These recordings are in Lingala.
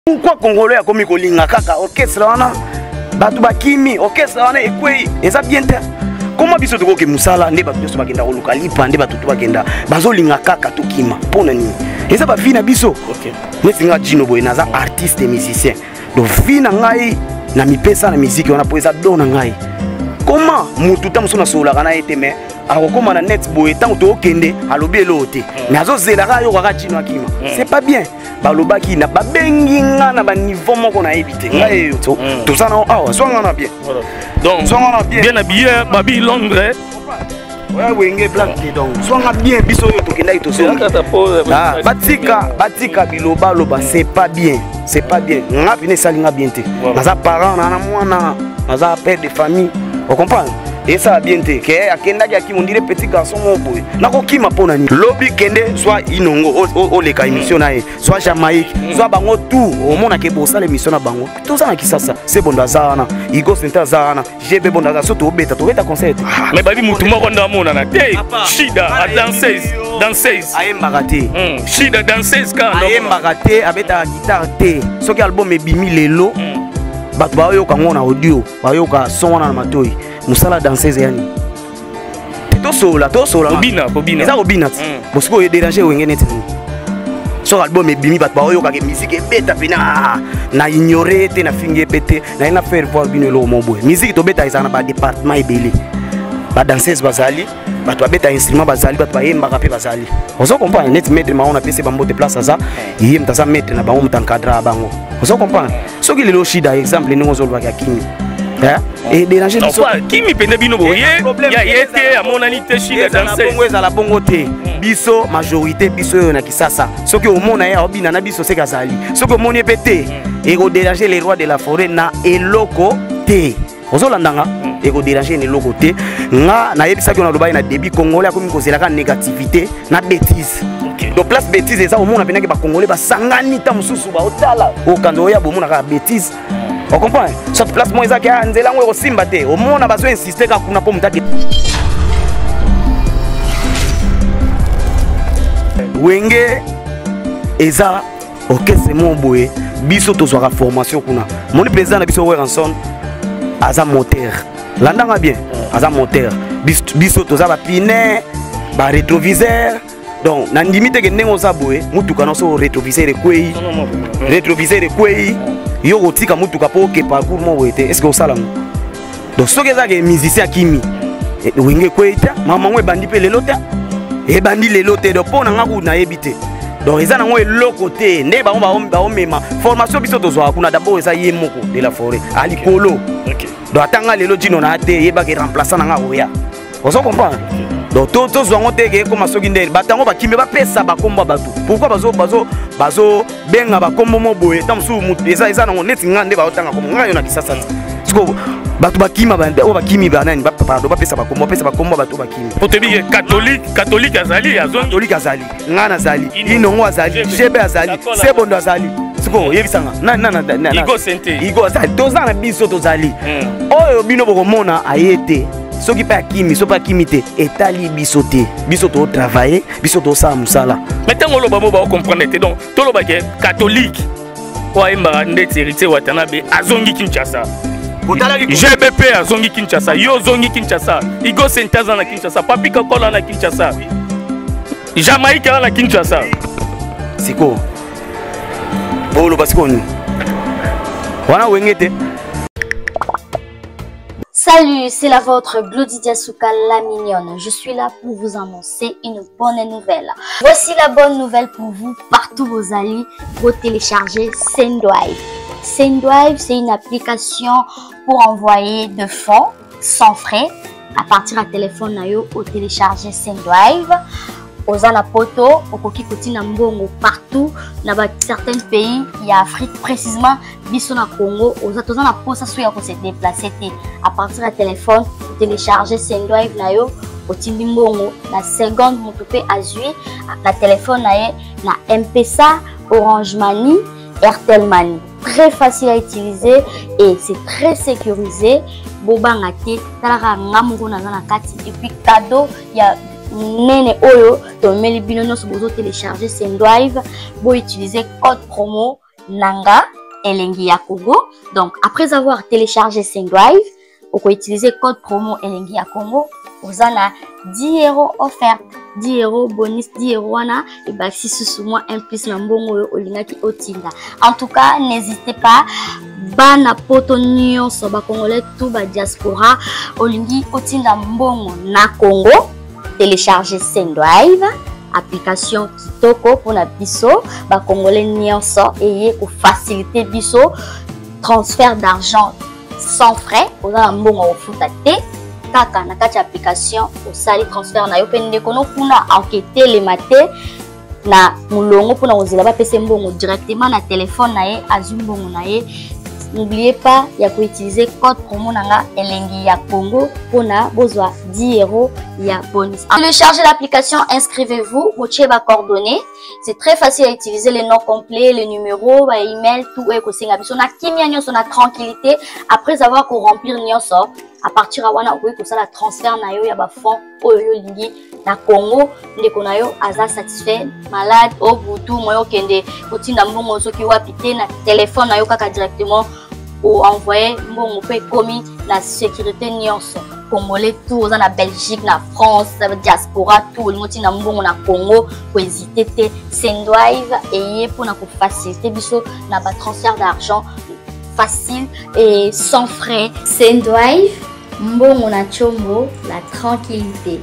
Pourquoi Congolais a commis kolinga kaka orchestre wana batu bakimi orchestre wana ekwei eza bien te. Comment biso toko ke musala nde batu so bakenda koluka lipa nde batu bakenda bazolinga kaka tokima pona nini eza ba vina biso. OK. Nesinga Jino Boy naza artiste et musicien. Do vina ngai na mipesa na musique wana po eza dona ngai. Comment mutu tamuso na sola kana ete me akokoma na net boy tango to okende alobi elote mais azozela ka yo kaka Jino akima. C'est pas bien. Balobaki na babengi nga na ba niveau moko na ebité ngai yo to ça na awa swanga na bien. Donc swanga na bien habillé babi Londres. Ouais wenge black donc swanga bien biso yo to kenda ito so. Batika biloba loba c'est pas bien. C'est pas bien. Nga bine salinga bien te. Naza parent na mwana naza père de famille. Vous comprenez? Et ça bien te que akenda ki on dirait petit garçon mon boy nako kima pona ni lobby kende soit inongo o le ka émission na soit Jamaïque soit bango tout au monde ke bo sala émission na bango tout ça na kisasa c'est bon dazana Igo Center zana GB bon daza surtout beta to beta concert mais babi mutu moko nda mona na te Shida a danseuse ayembaka te Shida danseuse ka ayembaka te abeta guitare te soki album ebimi lelo bato bayoka ngona audio bayoka son na matoi musala danseuse yani tosola bobina eza kobina bosiko déranger wenge neti so album ebimi bato bayoka ke musique ebeta pena na ignorer te na finge pété na faire voir bino lo moboy musique to beta ezana ba département ebele ba danseuse bazali bato babeta instrument bazali bato bayembaka pe bazali ozo comprendre net maître ma on a pese bambo de place ça yem taza maître na bango mutankadra bango ozo comprendre soki lelo Shida exemple ningo zo lwa kimi et déranger biso kimi pende bino boye ya yete ya monalité Shida danseuse bongo ezala bongo te biso majorité biso yo na kisasa soki omona ya obina na biso sekazali soki omoni pété et ko déranger les rois de la forêt na eloko te ozo landanga et ko déranger ne eloko te nga na yebisa ki on a loba na débit congolais akomi kozelaka négativité na bêtise. Donc place bêtise eza omona penaki ba congolais ba sangani ta mususu ba otala okando ya bomona ka bêtise. On comprend? Cette place moi ezaki anzela ngo simba te omona bazo insister ka kuna po mutaki wenge eza orchestre mon boye biso tozwaka formation kuna moni président na biso Weranson aza moteur landanga bien aza moteur biso toza ba pine ba rétroviseur donc na ndimite ke ndenge oza boye mutuka no so rétroviseur ekwei yo kotika mutuka po ke parcours mo boye te est-ce que osala ngo donc soki ezaka musicien kimi wenge kweta mama ngo ebandi pe lelo te ebandi lelo te donc pona nga ku na yebite donc eza nango eloko te nde ba omema formation biso tozwa kuna d'abord eza ye moko de la forêt alikolo donc atanga lelo Jino na te yeba ke remplaçant nga oya ozo comprendre donc tout zwango te ke comme soki ndeni batango bakimbe bapesa bakombo batu pourquoi bazo benga bakombo mo boye tamsu mutu eza nango neti ngande ba otanga komo ngayo na kisasa siko batu bakima bande o bakimi banani pardon bapesa bakombo batu bakimi potebi catholique azali ngana azali inongo azali GB azali sebondo azali siko yebisanga na Igo azali tozana biso tozali oyo bino bokomona ayete soki pa kimi so pa kimi te etali biso te biso to travailler biso to sa musala maintenant lo bamo ba comprendre te donc to lo ba ke catholique wa imba ndeti héritier watana be azongi Kinshasa GBP azongi Kinshasa yo zongi Kinshasa Igo Center na Kinshasa Papi Kokola na Kinshasa Jamaïque na Kinshasa siko bolo basiko ni wana wengete. Salut, c'est la vôtre Glodidia Souka la mignonne. Je suis là pour vous annoncer une bonne nouvelle. Voici la bonne nouvelle pour vous, partout vos alliés, vous téléchargez Sendwave. Sendwave, c'est une application pour envoyer de fonds sans frais à partir à téléphone nayo au télécharger Sendwave. Ozana poto, okoki kotina mbongo partout dans certains pays, il y a Afrique précisément, biso na Congo, ozana posa so ya ko se déplacer à partir à téléphone, télécharger Sendwave nayo, otindi mbongo na seconde motope azui na téléphone naye na M-Pesa, Orange Money, Airtel Money. Très facile à utiliser et c'est très sécurisé. Bobanga te, talaka ngamungo na kati et puis cadeau, il y a nene oyo to meli bino no so bozo télécharger Sendwave bo utiliser code promo Nanga Elengi ya Congo. Donc après avoir téléchargé Sendrive, vous pouvez utiliser code promo Elengi ya Congo. Vous en avez 10 € offerte, 10 € bonus, 10 € wana et bah si sous moi un plus nambongo olingaki otinda. En tout cas, n'hésitez pas. Bana poto nyonso ba congolais tout ba diaspora olingi otinda mbongo na Congo. Télécharger Sendrive, application kitoko pour la biso ba congolais nyonso et pour faciliter biso transfert d'argent sans frais. Pour la mbongo ofutate kaka na kati application au sali transfert na yo pende kono kuna enquêter les maté na mulongo pour na ozela ba pese mbongo directement na téléphone na ye azumbongo na ye. N'oubliez pas, il y a qu'à utiliser code promo nanga Elengi ya Congo pour na besoin 10 € ya bonus. Téléchargez l'application, inscrivez-vous, vous avez vos coordonnées. C'est très facile à utiliser, les noms complets, les numéros, les emails, tout est possible. On a kimia nyonso na tranquillité après avoir qu'on remplir nyonso. À partir de wana okoki kosala transfert na yo ya ba fonds oyo lingi na Congo ndeko na yo aza satisfait malade au butu moyo kende kotinda mbongo soki wapi te na téléphone na yo kaka directement ou envoyer mbongo pe komi na sécurité nyonso congolais tout na Belgique na France diaspora tout le monde na mbongo na Congo ko hésiter te Sendrive et pour na ko faciliter biso na ba transfert d'argent facile et sans frais. Sendrive mbongo na chombo, la tranquillité.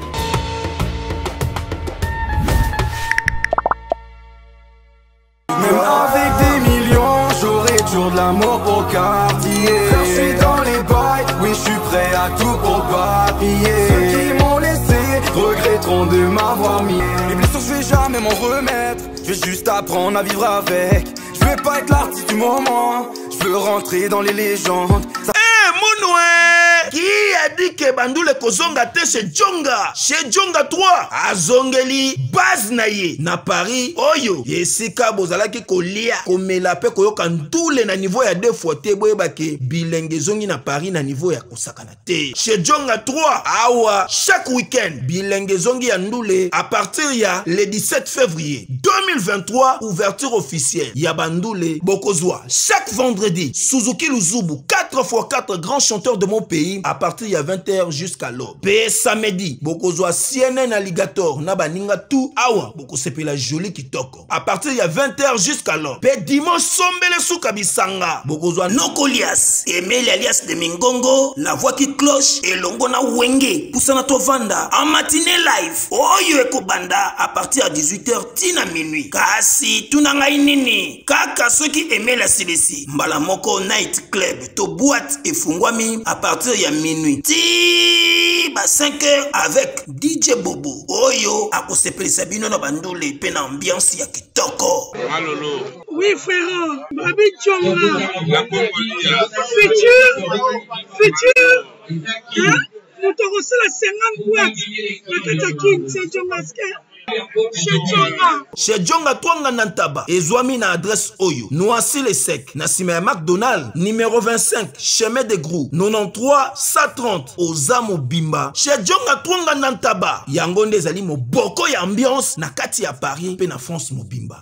Même avec des millions, j'aurai toujours de l'amour pour quartier. Chercher dans les bails, oui je suis prêt à tout pour papiller. Ceux qui m'ont laissé regretteront de m'avoir mis. Les blessures je vais jamais m'en remettre, je vais juste apprendre à vivre avec. Je vais pas être l'artiste du moment, je veux rentrer dans les légendes. Qui a dit que Bandoule kozonga te chez Djonga? Chez Djonga 3 azongeli base na ye na Paris oyo yesika bozalaki kolia komela pe koyoka ndule na niveau ya 2 fois te boyeba ke bilenge zongi na Paris na niveau ya kosakana te. Chez Djonga 3 awa chaque week-end bilenge zongi ya ndule à partir ya le 17 février 2023 ouverture officielle ya Bandoule bokozwa chaque vendredi Suzuki Luzubu 4x4 grands chanteurs de mon pays à partir de 20h jusqu'à l'aube. Pe samedi, bokozwa CNN Alligator na baninga tout awa boko sepela joli kitoko. À partir de 20h jusqu'à l'aube. Pe dimanche sombele souka bisanga. Bokozwa Nokolias, Emeli alias de Mingongo, la voix qui cloche et longo na wenge. Poussana to vanda en matinée live. Oyo eko banda à partir de 18h tina minuit. Kasi tunanga inini. Kaka ceux qui aimaient la CDC. Mbala moko night club to boîte et fungwami à partir de minuit. Ti ba 5h avec DJ Bobo. Oyo akosepeli sabino na Bandoule pe na ambiance ya kitoko. Malolo. Oui frère, Babi Djonga. Futur. Hein? Nous te reçons la 50 boîtes. La Katakin, c'est Djonga. Chez Djonga Twanga Nantaba, ezwami na adresse Oyo, Noisy les Secs, Nassime McDonald, numéro 25, chemin de Grou, 93 130, Ozamo Bimba. Chez Djonga Twanga Nantaba, Yangonde Zali mo boko ya ambiance, na kati ya Paris, pe na France mo Bimba.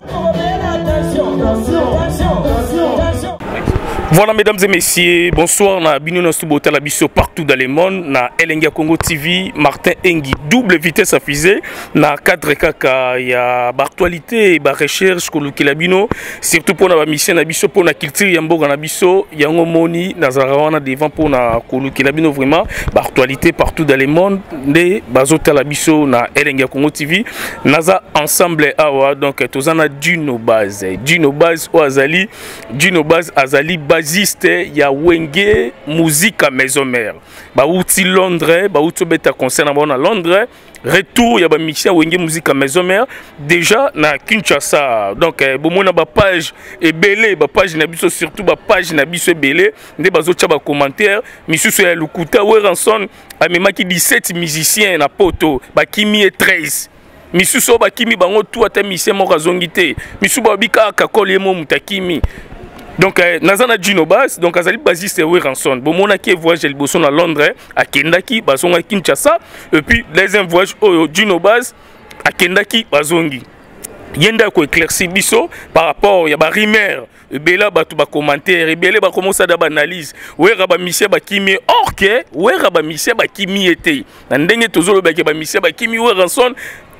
Voilà mesdames et messieurs, bonsoir na bino na stubotel la biso partout dans le monde na Elengi ya Congo TV, Martin Engi, double vitesse à fusée na cadre kaka ya actualité ba recherche koluki la bino surtout pour na mission na biso pour na culture ya mboka na biso yango moni na zarawana devant pour na koluki la bino vraiment ba actualité partout dans le monde de bazotel la biso na Elengi ya Congo TV naza ensemble awa donc tozana Dino Baz o azali Dino Baz azali basiste ya Wenge musique à maison mère ba outi Londres ba outi beta concert na Londres retour ya ba musicien Wenge musique à maison mère déjà na Kinshasa donc bomona ba page ebele ba page na biso surtout ba page na biso ebele nde bazotia ba commentaire misusu ya Lukuta Weranson amemaki 17 musiciens na poto ba kimi et 13 misusu ba kimi bango tout ata musicien moko azongi te misusu ba bika kakoli mo mutakimi. Donc, Nazana Dino Baz, donc Azali basiste Weranson. Bon, mon aki voyage le boson à Londres, à Kendaki, bason à Kinshasa. Et puis, deuxième voyage au Dino Baz, à Kendaki, bazongi. Yenda ko éclairci biso par rapport ya ba rumeur ebela bato ba commentaire ebele ba commencer da ba analyse wera ba Michel Bakimi orke wera ba Michel Bakimi était na ndenge tozolo ba ke ba Michel Bakimi wera son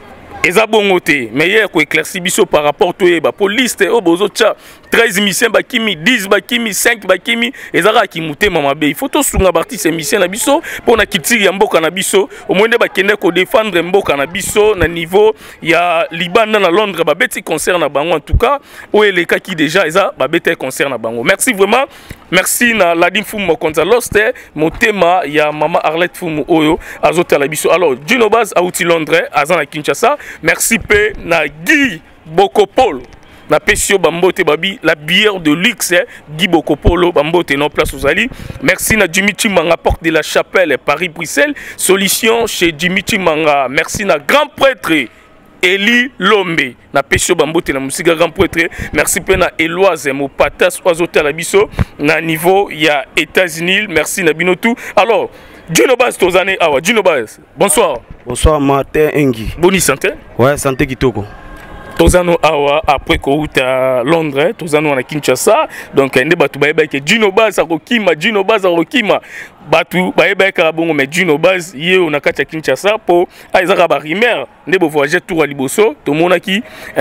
eza bongo te mais hier ko éclairci biso par rapport to ba police o bozo tcha 13 missions bakimi 10 bakimi 5 bakimi ezara ki mutema mabe il faut to sunga parti ces missions na biso pona kitiri ya mboka na biso au moins de bakende ko défendre mboka na biso na niveau ya Libanda na Londres ba beti concert na bango en tout cas o eleka ki déjà eza ba beti concert na bango merci vraiment merci na Ladim Fumu Konzalos te motema ya mama Arlette Fumu oyo azota la biso alors Dino Baz auti Londres azana Kinshasa merci pe na Guy Bokopolo na Pesio Bambote Babi la bière de luxe Guy Bokopolo Bambote non place aux Ali merci na Jimmy Chimanga porte de la Chapelle Paris Bruxelles solution chez Jimmy Chimanga merci na grand prêtre Eli Lombe na Pesio Bambote na musique grand prêtre merci pe na Eloise Mopatas oazote la biso na niveau ya États-Unis merci na binotou alors Dino Baz tozane awa Dino Baz bonsoir. Bonsoir Martin Engi. Boni santé? Ouais, santé kitoko. Tozano awa après ko uta Londres, tozano na Kinshasa. Donc ende batu ba ke Dino Baz akokima, Dino Baz akokima. Batu ba ka bongo mais Dino Baz ye on a kata Kinshasa po aizaka ba rimer nde bo voyager tour à liboso, to monaki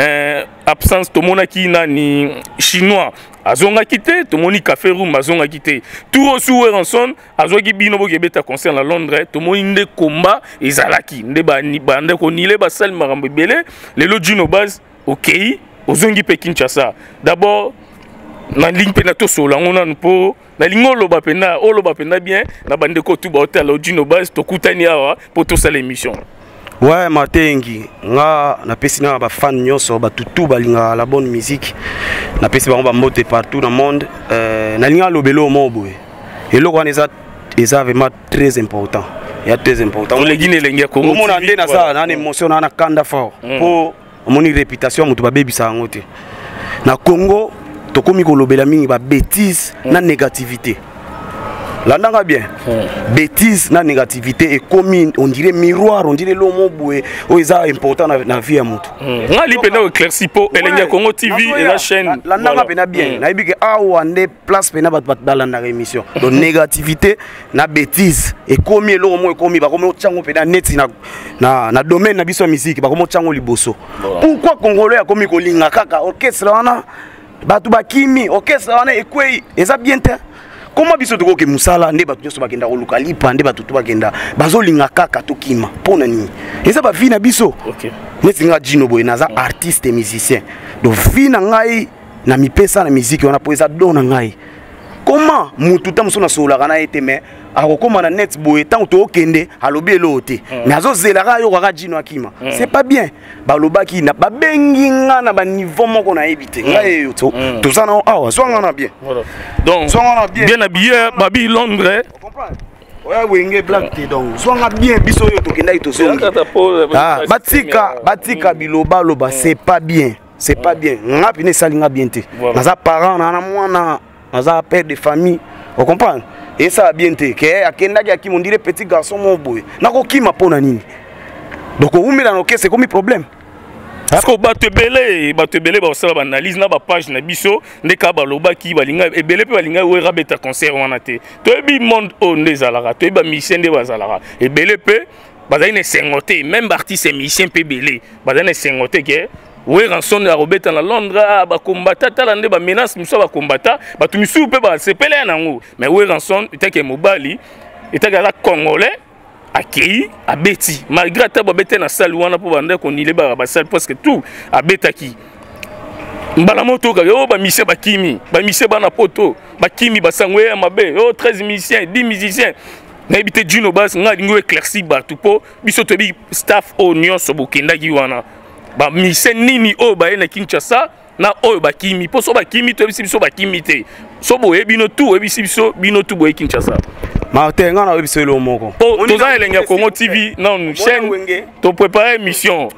absence to monaki na ni chinois. Azonga quitté, to moni café room azonga quitté. Tout au sous ranson, azogi bino bo gebeta concert na Londres, to moni nde combat ezalaki, nde ba ni bande ko nile ba sal marambe belé, le lo Dino Baz OK, ozongi pe Kinshasa. D'abord na ligne pe na to sola ngona npo na lingolo ba pena olo ba pena bien na bande ko tu ba hotel Dino Baz to kutani awa pour to sala émission. Ouais, Matengi, nga na pesi na ba fan nyonso ba tutu balinga la bonne musique. Na pesi ba mbote partout dans le monde. Na linga lobelo mo boye. Et le roi eza vraiment très important. Il y a très important. On les Guinée lengia Congo. Mon ande na ça na émotion na kanda fort. Pour mon réputation mutu ba bebisa ngote. Na Congo to komi ko lobela mingi ba bêtise na négativité. L'andanga bien. Bêtise, na négativité et comme on dirait miroir, on dirait l'homme boué, oh c'est important dans la vie à moutou. On li pena éclairci po Elenia Congo TV et la chaîne. L'andanga pena bien. Na ibike a ou ande place pena bat dans la émission. Donc négativité, na bêtise et comme l'homme comme ba comme tchango pena net na domaine na biso musique ba comme tchango liboso. Pourquoi Congolais a comme ko linga kaka orchestre wana batu bakimi orchestre wana ekwei eza bien te. Comment biso toko ke musala nde batu nyoso bakenda koluka lipa nde batu to bakenda bazolinga kaka tokima pona nini eza ba vie na biso. OK. Neti nga Dino boy naza artiste et musicien. Donc vie na ngai na mipesa na musique wana po eza don na ngai. Comment mutu tamuso na sola kana ete mais akokoma na net boy tant to okende alobi elote mais azozelaka yo kaka Dino akima. C'est pas bien. Balobaki na babengi nga na ba niveau moko na ebite. Ngai to ça na awa swanga na bien. Voilà. Donc bien habillé babi Londres. On comprend. Ouais wenge black te donc swanga bien biso yo to kenda to zongi. Ah batika biloba loba c'est pas bien. C'est pas bien. Ngapi ne salinga bien te. Naza parent na mwana naza père de famille. On comprend. Et ça bien te ke akenda ki mon dire petit garçon mon boy. Nako kima pona nini. Donc on met dans c'est comme problème. Parce que bato belé ba sala ba analyse na ba page na biso ndeka ba loba ki balinga ebele pe balinga we rabeta concert wana te. To bi monde on ezalaka, to ba mission de bazalaka. Ebele pe bazali ne sengote même artiste musicien pe belé. Bazali ne sengote ke we ranson ya robeta na Londres ba combattre tala nde ba menace miso ba combattre bato misu pe ba sepele nango. Mais we ranson itake mobali itake la congolais accueilli à Betty malgré ta babete na salle wana pour bande qu'on ile ba salle presque tout à Betaki mbala moto ka yo ba mise ba kimi ba mise ba na poto ba kimi ba sangwe mabe yo 13 musiciens 10 musiciens na ebité Dino Baz nga lingo éclairci ba tout po biso to bi staff onion so bokenda ki wana ba mise nini o ba na Kinshasa na o ba kimi po so ba kimi to biso ba kimi te so bo ebino tout ebiso bino tout bo Kinshasa. Martin, on a vu le mot. Tous les Congo TV, non, nous chaîne, tu prépares mission.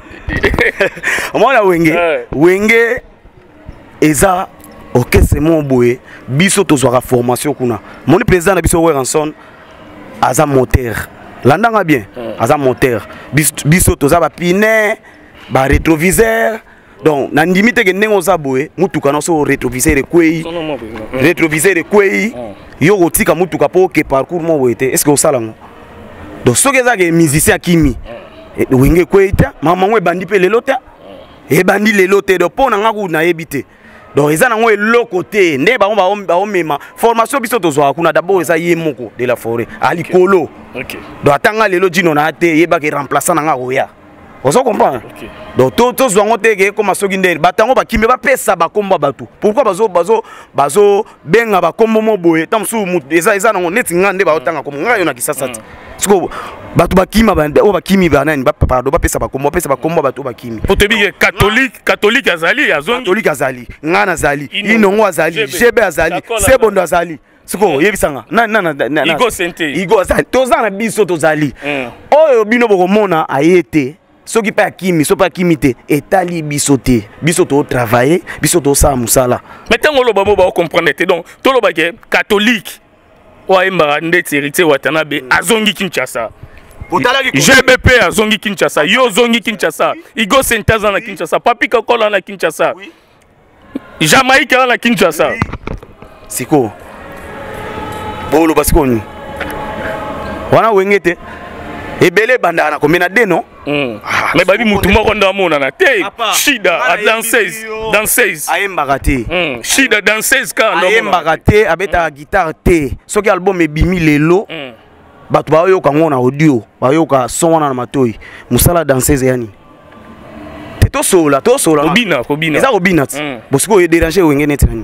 Moi la wenge, eza, ok c'est mon boy, biso to zora formation kuna. Mon président na biso Ranson, aza moteur. Landanga bien, aza moteur. Biso to za ba pine, ba rétroviseur, donc na ndimi te ke ndenge oza boye mutuka no so rétroviseur ekwei rétroviseur ekwei yo kotika mutuka po ke parcours mo boye te est-ce que osala ngo donc soki eza ke musicien akimi wenge ekwei te mama ngo ebandi mpe lelo te ebandi lelo te donc mpo na nga kudu nayebi te donc eza nango eloko te nde bango baomema formation biso tozwaka kuna d'abord eza ye moko de la forêt alikolo donc atanga lelo jino na te yebaka remplaçant nanga koya ozo comprendre donc tozwa ngo te ke koma soki ndeni batango bakimbe bapesa bakombo bato pourquoi bazo benga bakombo mo boye tamsu eza nango neti nga nde baotanga komo nga yo na kisasa te siko bato bakima o bakimi banani pardon bapesa bakombo bato bakimi potebi catholique azali nga nazali inongo azali jebe azali sebondo azali siko yebisanga igo azali toza na biso tozali oyo bino bokomona ayete soki pa akimi so pa akimi te etali biso te biso to travailler biso to sa musala maintenant lo babo ba comprendre te donc to lo ba ke catholique wa imba ndeti héritier watanabe azongi Kinshasa GBP azongi Kinshasa yo zongi Kinshasa Igo Sentaza na Kinshasa Papi Kokola na Kinshasa Jamaïque na Kinshasa siko bolo basikoni wana wengete ebele bandana na komena deno mais babi mutu moko ndamona na te shida a danseuse ayembaka te shida danseuse ka ayembaka te abeta guitare te soki album ebimi lelo bato bayoka ngo na audio bayoka son wana na matoi musala danseuse yani te tosola kobina eza kobina bosiko ye déranger wenge neti nani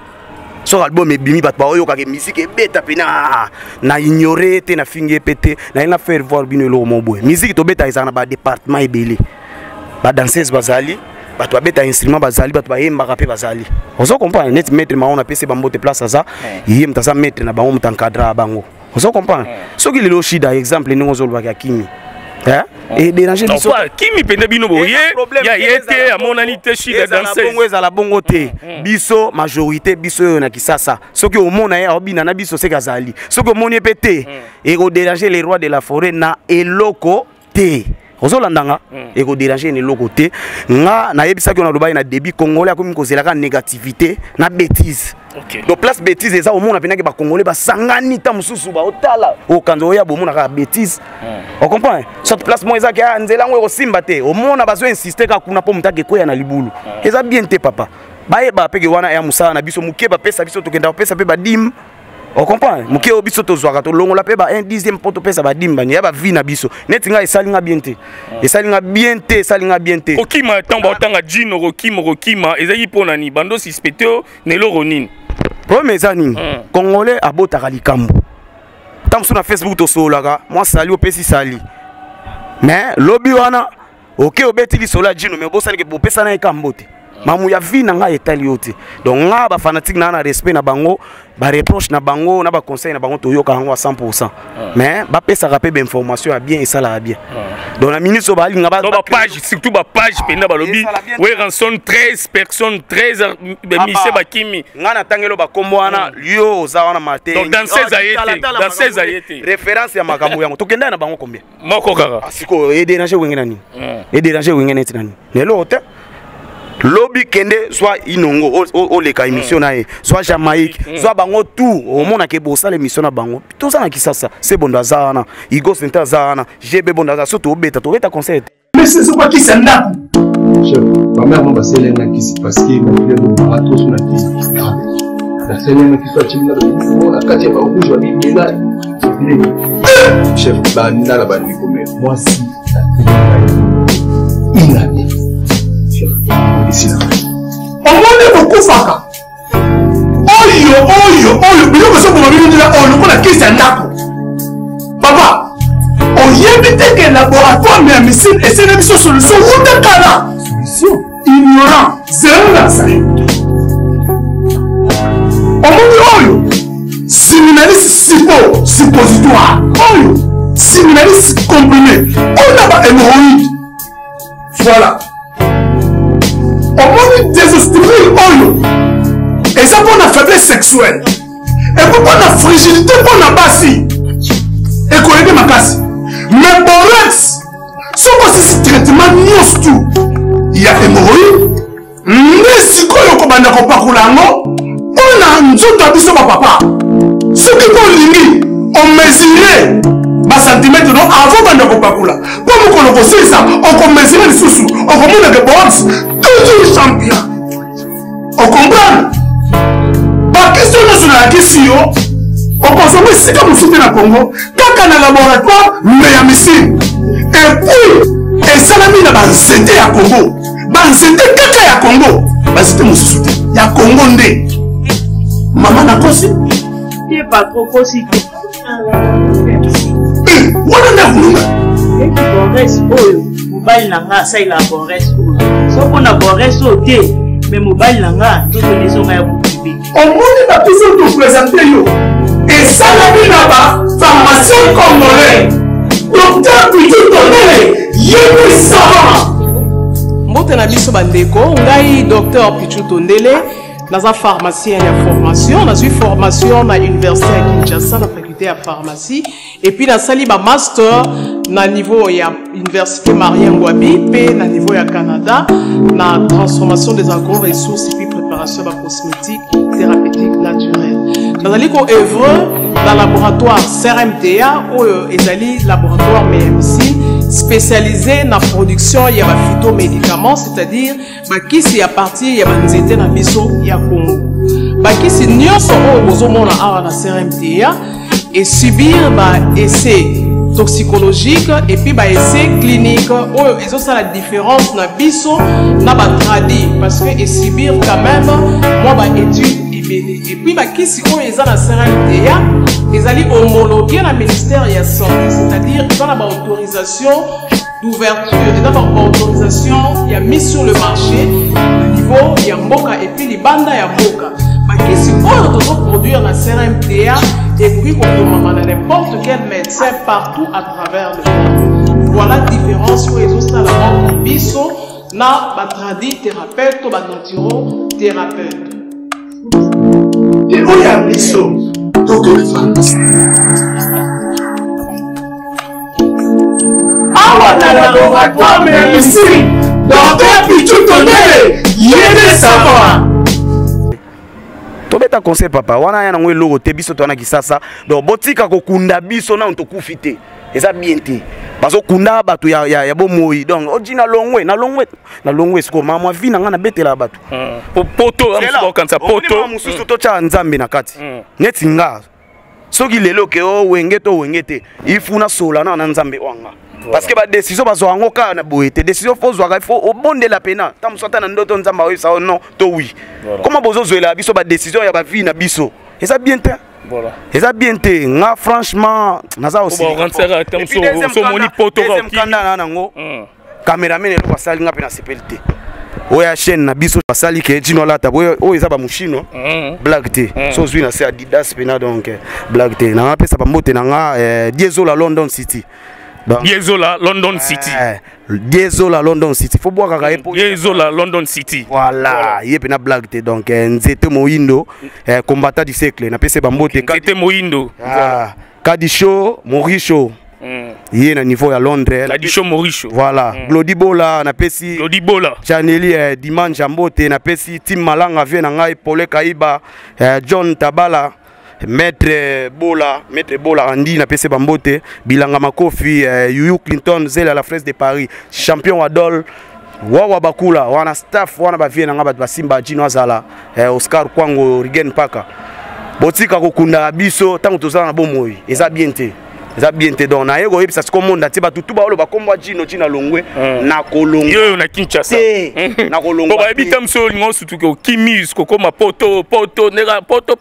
so album ebimi bato bayoka ke musique ebeta pe na ignorer te na finge pété na faire voir bino lo mo boy musique to beta ezana ba département ebele ba danseuse bazali bato babeta instrument bazali bato bayembaka pe bazali ozo comprendre net maître ma on a pc bambote place ça yé mtaza maître na bango mtankadra bango ozo comprendre soki lelo shida exemple ningo zo lobaka kimi et déranger biso kimi pende bino boye ya yete amonani te shida danseuse bongo ezala bongo te biso majorité biso na kisasa soki omona ya obina na biso se kazali soki omoni pe te et ko déranger les rois de la forêt na eloko te ozolandanga et ko déranger ne eloko te nga na yebisa ki on a loba na débit congolais akomi ko zelaka négativité na bêtise. Donc place bêtise eza omona pena ke ba congolais ba sangani ta mususu ba otala o kanzo ya bomona ka bêtise. On comprend? Soit place mo eza ke nzela ngo simba te omona bazo insister ka kuna po mutake koya na libulu. Eza bien te papa. Ba yeba peke wana ya musala na biso muke ba pesa biso tokenda pesa pe ba dim. On comprend? Muke obiso to zwaka to longola pe ba 1/10 poto pesa ba dim bani ya ba vi na biso. Netinga esalinga bien te. Esalinga bien te. Okima tamba otanga jino rokima ezali pona ni bando suspecto nelo ronine. Problème ezani congolais abotaka likambo. Tamsu na Facebook to solaka, moi sali opesi sali. Mais lobby wana OK obeti li sola jino mais bosani ke bopesa na ekambote. Mamu ya vi na nga etali yote. Donc nga ba fanatique na respect na bango, ba reproche na bango, na ba conseil na bango to yoka ngo à 100%. Mais ba pesa ka pe ba information ya bien et ça la bien. Donc la ministre ba linga ba page surtout ba page penda ba lobby, we ranson 13 personnes 13 mise ba kimi. Nga na tangelo ba kombo wana yo za wana matin. Donc dans 16 ayete. Référence ya makambo yango. To kenda na bango combien? Moko kaka. Asiko e déranger wenge nani? E déranger wenge neti nani? Nelo hotel lobby kende soit inongo o leka émission nae soit Jamaïque soit bango tout au monde ke bossa l'émission na bango tout ça na kisasa c'est bon dazana Igo Sentaza GB bon dazana surtout beta to beta concert mais c'est quoi qui s'enda chef ma mère m'a passé l'année qui se passe qui m'a fait le marathon sur la piste la semaine qui soit timide la katia ba rouge wa bibela chef banda la bandi comme moi si il a ici là on va beaucoup faka oyo biloko so pour bino dila on ko na kisa ndako papa on yebite que laboratoire mais missile et c'est une solution ou de kala solution ignorant zéro la ça oyo séminaliste suppositoire oyo séminaliste comprimé on a pas hémorroïde voilà on désostérile oyo et ça pour la faiblesse sexuelle et pour la fragilité pour la basi et qu'on aide ma casse mais borex ce que c'est traitement tout il y a hémorroïde nde sikoyo kobanda kopakula yango mpona nzoto ya biso bapapa soki tolingi omesure basantimetre no avant banda kopakula mpo mokolo kosilisa okomesure lisusu okomonake box toujours champion okomprendre bakestio nyonso nayakisi yo okozonga esika mosusu te na congo kaka na laboratoire me ya misine epuis esalami na banzete ya congo banzete kaka ya congo banzete mosusu te ya congo nde mama nakosi wana nde kulunga bores oyo mobali na nga asalela bores oyo soko na bores oyo te me mobali na nga nzoto ya bokibi omoni bapiso topresente yo esalami na bapharmacien congolais docteur Pichu Tondele yebi savant mbote na biso bandeko ngai docteur Pichu Tondele naza pharmacien ya formation nazwi formation na université ya Kinshasa na faculté ya pharmacie et puis nasali ba master na niveau ya université Maria Ngouabi pe na niveau ya Canada na transformation des agro-ressources et puis préparation de cosmétiques thérapeutiques naturelles. Nazali ko œuvre dans laboratoire CRMTA ou ezali laboratoire MMC spécialisé dans la production ya ba phytomédicaments, c'est-à-dire bakisi ya partie ya banzete na biso ya Congo. Bakisi nyonso o bozomona awa na CRMTA et subir ba essai toxicologique et puis ba essai clinique oh ils ont ça la différence na biso na ba tradi parce que et subir quand même moi ba étude et puis ba kisi oh ils ont la CRMTA ils allaient homologuer la ministère ya santé c'est-à-dire ils ont la autorisation d'ouverture ils ont la autorisation il a mis sur le marché le niveau ya mboka et puis les bandes ya mboka ba kisi oh ils doivent produire la CRMTA et puis on a n'importe quel médecin partout à travers le monde. Voilà la différence où ils ont ça la biso na batradi thérapeute ou naturo thérapeute. Et où y a biso donc les pharmacies. Awa na laboratoire mais ici docteur Pichu Tondele yéné savoir. Tobeta conseil papa wana yana ngwe logo te biso tona kisasa donc botika ko kunda biso na onto kufite eza bien te bazo kunda batu ya bomoi donc ojina na longwe siko mama vina ngana betela batu poto amsuko kanza poto mususu to cha nzambe na kati neti nga soki lelo ke o wenge to wengete ifuna sola na nzambe wanga parce que ba décision bazo ngo ka na boete décision faut zwa faut obonde la pena tam sota na ndoto nzamba oyo sa non to oui comment bozo zoela biso ba décision ya ba vie na biso et ça bien te voilà et ça bien te nga franchement naza aussi on rentrera tam so moni poto ki kanda na ngo cameraman elo basali nga pe na CPLT oya chaîne na biso basali ke jino lata boyo o eza ba mushino blague te so zwi na se Adidas pena donc blague te na pesa ba mbote na nga Diesola London City. Diesola London City. Diesola London City. Faut boire kaka epo. Diesola London City. Voilà, il y a blague te donc nzete moindo combattant du siècle na pese bambote nzete moindo. Kadisho Moricho. Il est na niveau à Londres. Kadisho Moricho. Voilà, Glodibola na pesi. Glodibola. Chaneli Dimanche Jambote na pesi Tim Malanga vient na ngai Pole Kaiba, John Tabala. Maître Bola Andy na PC Bambote Bilanga Makofi Yuyu Clinton Zela la fraise de Paris champion Adol Wawa Bakula wana staff wana ba vie na nga ba Simba Jino Azala Oscar Kwango Rigen Paka botika kokunda biso tango tozala na bomoi eza bien te donc na yego yebisa siko monde ati batutu ba olo bakomba Jino Jina Longwe na kolongo yo na Kinshasa na kolongo ba ebita mso ngo sutuko kimis kokoma poto nega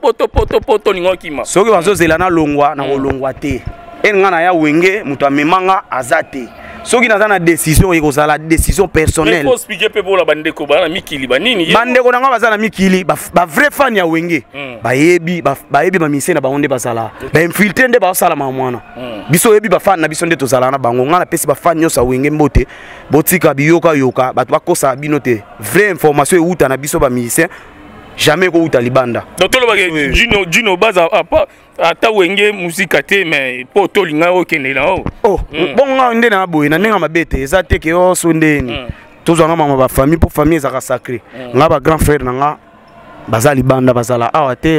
poto ningo kima soki bazozela na longwa na kolongwa te enga na ya wenge mutu amemanga azate soki naza na décision ekozala décision personnelle faut expliquer pe bola bandeko bana mikili banini bandeko nanga bazana mikili ba vrai fan ya wenge bayebi ba mise na baonde bazala ba infiltrer nde ba sala mamwana biso yebi ba fan na biso nde tozala na bango ngana pesi ba fan nyosa wenge mbote botika biyoka batu bakosa bino te vraie information euta na biso ba mise jamais ko uta libanda docteur ba Jino baza ata wenge musique te mais poto linga okende na bonga nde na boye na ndenga mabete eza te ke o sondeni tozanga mama ba famille pour famille ezaka sacré nga ba grand frère nanga bazali banda bazala awa te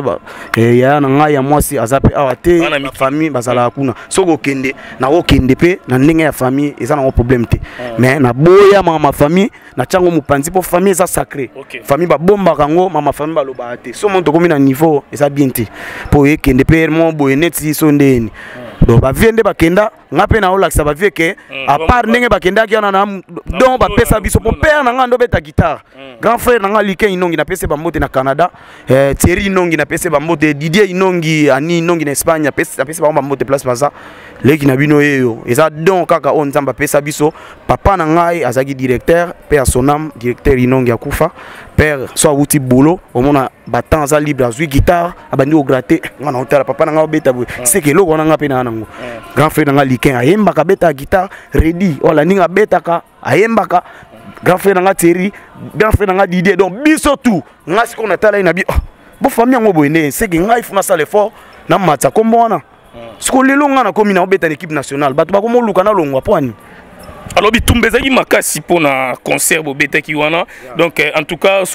ya nanga ya mwasi azape awa te famille bazala kuna soko kende na okende pe na ndenge ya famille eza na problème te mais na boya mama famille na chango mupanzi pour famille eza sacré famille ba bomba kango mama famille ba loba te so monto komi na niveau eza bien te pour ekende pe mo boye neti so ndeni donc ba viende ba kenda ngape na olakisa ba vie ke à part ndenge ba kenda ki na donc ba pesa biso pour père na ngando beta guitare grand frère na nga Liken Inongi na pesa ba mbote na Canada Thierry Inongi na pesa ba mbote Didier Inongi ani Inongi na Espagne pesa ba mbote place baza leki na bino yeyo eza donc kaka on nzamba pesa biso papa na ngai azaki directeur père sonam directeur Inongi akufa père so awuti boulot omona battant za libre azui guitare abandi au gratter ngana hotela papa na nga beta c'est que loko na nga pe na nango grand frère na nga Liken ayembaka beta guitare ready ola ninga betaka ayembaka grand frère nga Thierry grand frère nga Didier donc biso tout nga siko na tala ina bi bo famille ngo boyende c'est que nga ifuna ça l'effort na matsa kombo wana siko lelo nga na komi na beta l'équipe nationale bato bakomo luka na longwa poani. Alors bitumbezaki makasi pour na concert bobeta ki wana donc en tout cas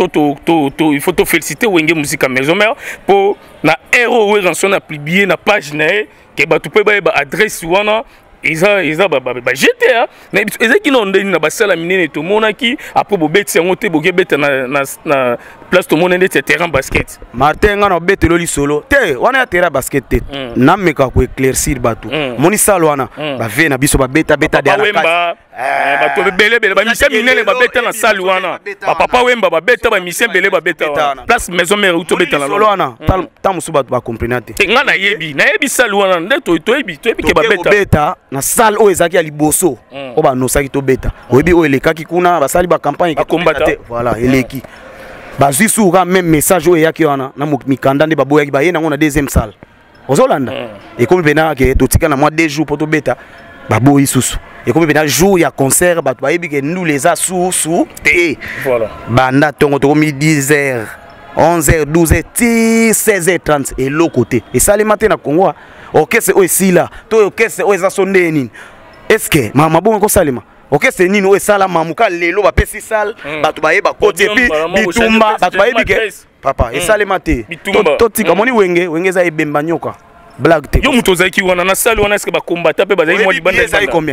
il faut te féliciter Wenge Musique Maison Mère pour na héros we ranson na publier na page na ke bato pe ba adresse wana Isa ba GTA mais ezaki na ndeni na basala minene to monaki après bobeti yango te boke beta na place to monene te terrain basket Martin nga na betelo li solo te wana ya terrain basket te na meka ko éclaircir bato moni salo wana ba ve na biso ba beta de la bato bele ba mission minene ba beta na salle wana papa wemba ba beta ba mission bele ba beta place maison mère ou to beta na solo wana ta musu bato ba comprendre te nga na yebi salle wana nde to yebi ke ba beta na salle o ezaki ya liboso o ba nosaki to beta oyebi o elekaki kuna basali ba campagne combattre voilà eleki bazwi suka même message o eyaki wana na mikanda nde baboyaki ba ye nango na deuxième salle ozolanda ekomi pena ke totika na mois 2 jours pour to beta baboyi susu ekomi pena jour ya concert bato bayebi ke nous les a sous te voilà banda tongo tokomi 10h 11h 12h 16h30 et l'autre côté et ça les matin na Congo orchestre o esila to orchestre o eza sondeni est-ce que mama bongo ko salema orchestre nini o esala mamuka lelo ba pesi sal bato bayeba côté puis bitumba bato bayebi ke papa et salema te to tika moni wenge za ebemba nyoka blague te yo muto zaki wana na salle wana est-ce que ba combattre pe bazali mo libanda ezali combien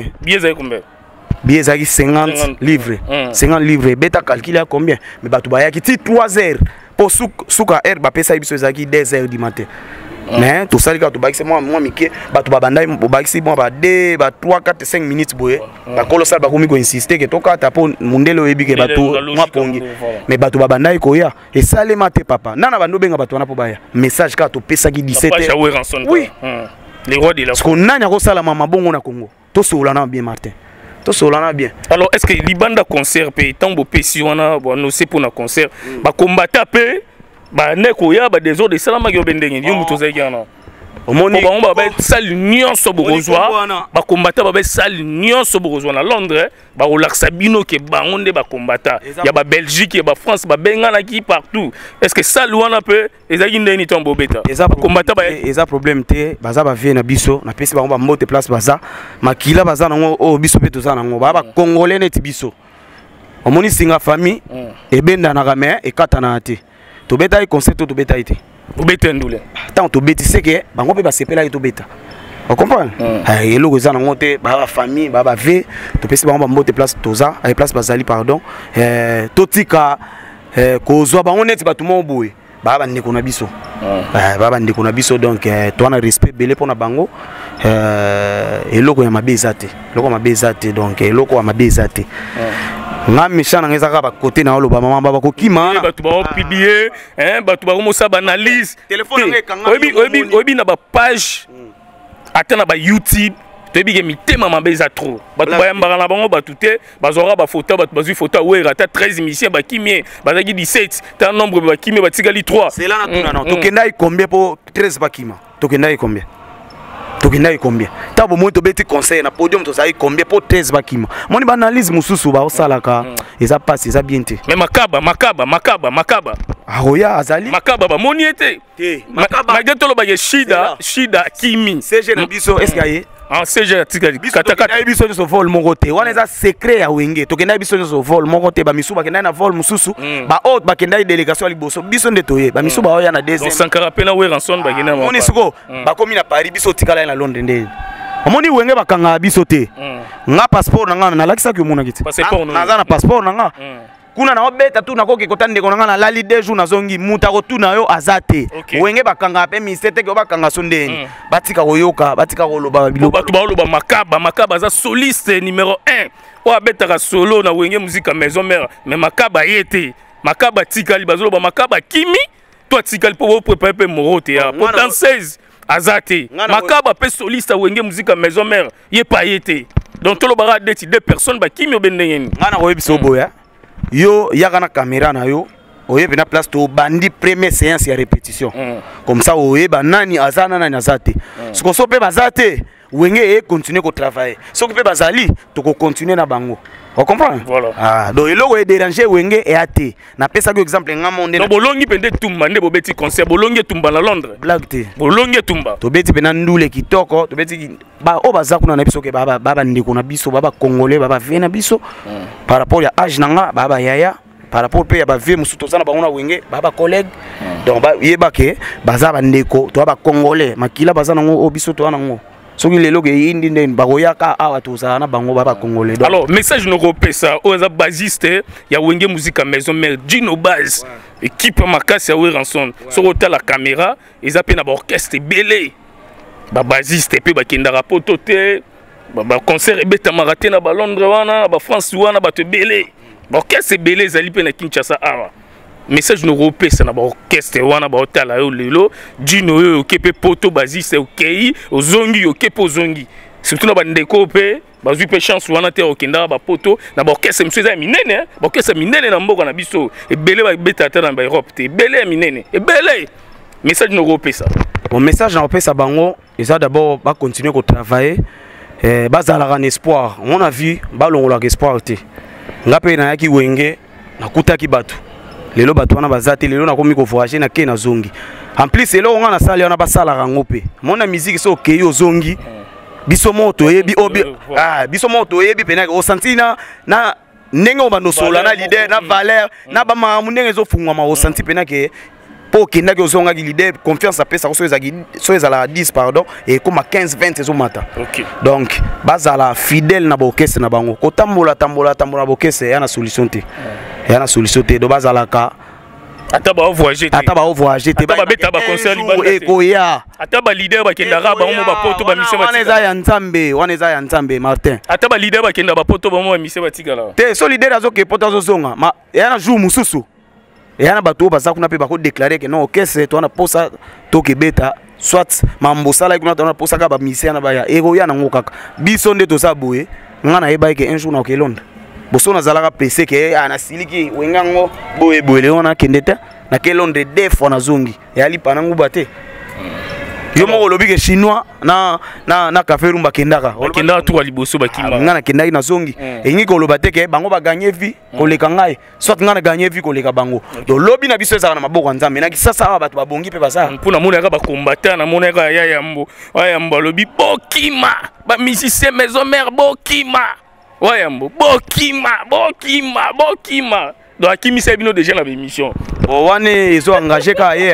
billet zaki 50 livres 50 livres beta calculer combien mais bato bayaki ti 3h pour suka heure ba pesa biso zaki 2h du matin mais tout ça les gars tu baixes moi miki bato babanda baixes moi ba 2 ba 3 4 5 minutes boye ba colossal ba komi ko insister que toka tapo mundelo ebi ke bato moi pongi mais bato babanda ikoya et ça les maté papa nana bando benga bato na po baya message ka to pesa ki 17h oui les rois de la parce qu'on nanya ko sala mama bongo na Congo to solana bien Martin to solana bien alors est-ce que libanda concert pe tambo pesi wana bon c'est pour na concert ba combattre pe ba neko ya ba des autres de salama yo bendenge yo muto zaki ana omoni ba ba salle nyonso borozwa ba combattre ba salle nyonso borozwa na Londres ba relaxa bino ke bangonde ba combattre ya ba Belgique ya ba France ba bengana ki partout est-ce que salle wana pe ezaki ndeni tombo beta combattre ba eza problème te baza ba vie na biso na pesi ba mbote place baza makila baza nango o biso pe toza nango ba congolais neti biso omoni singa famille ebenda na game ekatana te to beta i concept to beta ite to beta ndule tant to beti c'est que bango pe ba sepela to beta on comprend eloko za nango te ba famille ba ve to pesi bango ba mbote place toza ay place bazali pardon to tika kozwa bango neti ba tout mo boye ba ndeko na biso ba ndeko na biso donc to na respect belé pona bango eloko ya mabeza te eloko mabeza te donc eloko ya mabeza te nga mishana ngeza ka ba côté na oloba mama baba ko kima bato ba publier bato ba komosa ba analyse téléphone ngeka obi na ba page atana ba YouTube tobi ke mitema mabeza trop bato ba yambara na bango bato te bazora ba photo bato bazui photo wera ta 13 émissions ba kimie bazaki 17 ta nombre ba kimie ba tikali 3 c'est là na tuna non to kenda combien pour 13 ba kima to kenda combien tokenda combien tabo moto beti conseil na podium to sai combien pour 13 bakima moni ba analyse mususu ba osalaka eza passe eza bien te mais makaba aroya azali makaba ba moni ete makaba magetolo ba shida kimi CG na biso est-ce que en CG tikali katakata biso so vol mon côté wana eza secret ya wenge to kenda biso so vol mon côté ba misuba kenda na vol mususu ba autre ba kenda délégation liboso biso nde toye ba misuba oya na deuxième Sankara pena we ranson ba kenda on siko ba komi na Paris biso tikala na Londres nde omoni wenge bakanga biso te nga passeport nanga na lakisa ki omona kiti na passeport nanga kuna na obeta tu nakoki kotande konanga na lali 2 jours nazongi muta ko tu na yo azate wenge bakanga pe misete ke bakanga sondeni batika koyoka batika koloba biloba tu ba loba makaba za soliste numéro 1 o abeta solo na wenge musique maison mère mais makaba yete makaba tikali bazoloba makaba kimi toi tikali pour préparer pe morote ya pourtant 16 azate makaba pe soliste wenge musique maison mère ye pa yete donc to lo bara deux personnes ba kimi obendengeni ngana ko yebiso boya yo yaka na caméra na yo oyeba na place to bandi première séance ya répétition comme ça oyeba nani azana nani azate siko so pe bazate wenge e continuer ko travailler so pe bazali to ko continuer na bango on comprend voilà donc eloko e déranger wenge e ate na pesa ko exemple nga monde no bolongi pende tumba nde bobeti concert bolongi tumba na Londres blague te bolongi tumba to beti pena ndule kitoko to beti ba o bazaku na biso ke baba ndiko na biso baba congolais baba vena biso par rapport ya âge nanga baba yaya par rapport pe ya ba vie musuto sana bango na wenge baba collègue donc ba yeba ke baza ba ndeko to ba congolais makila baza nango o biso to nango soki lelo ke indi nden bakoyaka awa tozala na bango baba congolais alors message no kopesa o za basiste ya wenge musique maison mère Gino Baz équipe makasi ya Ranson so ko la caméra ils appellent na orchestre belé ba basiste pe ba kindara poto te ba concert ebeta maraté na ba Londres wana ba France wana ba te belé ba orchestre belé zali pe na Kinshasa awa message no kopesa na ba orchestre wana ba hôtel yo lelo Gino yo kepe poto basiste okei ozongi yo kepe ozongi surtout na ba ndeko pe bazui pe chance wana te okenda ba poto na ba orchestre mseza minene ba orchestre minene na mboka na biso ebele ba beta ta na ba Europe te ebele minene ebele message no kopesa mon message na kopesa bango eza d'abord ba continuer ko travailler bazala un espoir on a vu balongola espoir te ngape na yaki wenge na kutaki batu lelo batu wana bazate lelo na komi ko voyager na ke na zongi en plus lelo on na sala na basala rango pe mona musique so ke yo zongi biso moto yebi obi biso moto yebi pena o sentina na ndenge o bando sola na leader na valeur na ba mamu ndenge zo fungwa ma o senti pena ke po kenda ke zonga ki leader confiance apesa so ezala 10 pardon et comme 15 20 zo mata donc bazala fidèle na bokese na bango ko tambola bokese ya na solution te ya na solution te do bazala ka ata ba voyager te ba beta ba concert libanda eko ya ata ba leader ba kenda ba mo ba poto ba mise ba wana eza ya nzambe Martin ata ba leader ba kenda ba poto ba mo ba mise ba tigala te so leader azo ke poto azo zonga ma ya na jour mususu ya na bato baza kuna pe ba ko déclarer que non okese to na posa to ke beta soit mambo sala kuna to na posa ka ba mise na ba ya eko ya na ngokaka biso nde to sa boye ngana yeba ke un jour na ke Londres bosona zalaka pese ke ana siliki wengango boye leona kendeta na ke Londres deux fois na zongi ya lipa na nguba te yo moko lobi ke chinois na café rumba kendaka tu liboso bakimba ngana kendaki na zongi engi ko loba te ke bango ba gagner vie koleka ngai soit ngana gagner vie koleka bango do lobi na biso ezaka na maboko nzambe na kisasa aba bato babongi pe basa mpuna mona ka ba combattant na mona ka ya yambo lobi bokima ba musicien maison mère bokima wayambo bokima donc akimi c'est bino déjà na émission wane ils ont engagé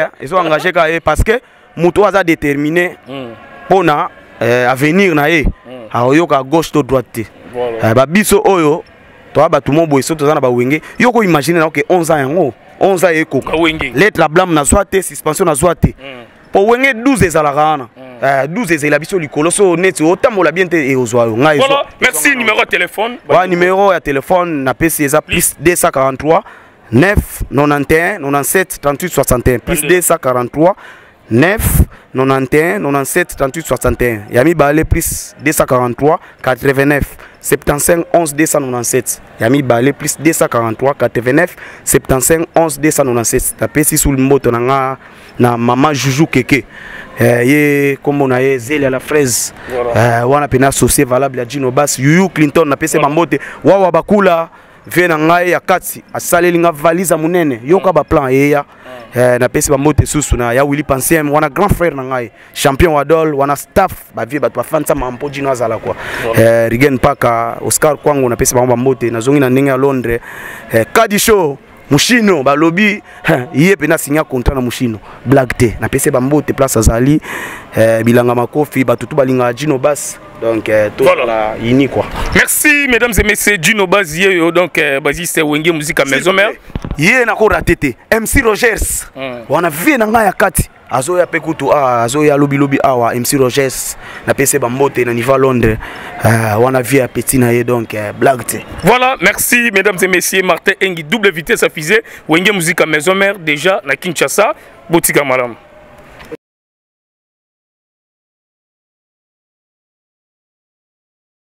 parce que muto aza déterminé pona avenir na ye ayoka gauche to droite te ba biso oyo to ba tout mobo eso to za na ba wenge yoko imaginer na ke 11 ans yango 11 ans ekoka lettre la blâme na soit suspension na soit po wenge 12 ezalaka wana 12 ezela biso likolo so neti otambola bien te e ozwa yo ngai voilà merci numéro de téléphone numéro ya téléphone na PC eza plus 243 9 91 97 38 61 plus 243 9 91 97 38 61 Yami Balé plus 243 89 75 11 297 Yami Balé plus 243 89 75 11 297 tapé si sous le mot na maman Joujou Keke ye comme on a zèle à la fraise wana pena associé valable à Gino Bass Yuyu Clinton na pc mambote wawa bakula vie na ngai ya kati asaleli nga valise munene yoka ba plan eya na pesi ba mbote susu na ya Willy Pansiem wana grand frère na ngai champion wa dol wana staff ba vie bato bafansa mampo jino azala kwa Rigen Paka Oscar kwangu na pesi ba mbote na zongi na ndenge ya Londres Kadi Show Mushino balobi iye pena signa contrat na Mushino blague te na pesi ba mbote place azali bilanga makofi batutu balinga Gino Bass. Donc, tout voilà. Ini quoi. Merci, mesdames et messieurs. Gino Bazier, donc, Basis Wenge Musique à Maison Mère. Yé na ko ratété. MC Rogers. On a vu na nga ya kati. Azo ya pekutu azo ya lobi awa MC Rogers na PC Bambote na niveau Londres. On a vu ya petit na ye donc blague te. Voilà, merci mesdames et messieurs. Martin Engi double vitesse à fusée. Wenge Musique à Maison Mère déjà na Kinshasa. Botika madame.